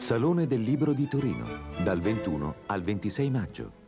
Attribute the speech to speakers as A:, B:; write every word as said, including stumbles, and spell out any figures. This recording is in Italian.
A: Salone del Libro di Torino, dal ventuno al ventisei maggio.